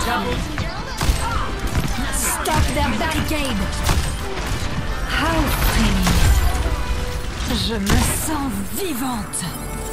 Stop their barricade. How funny. Je me sens vivante.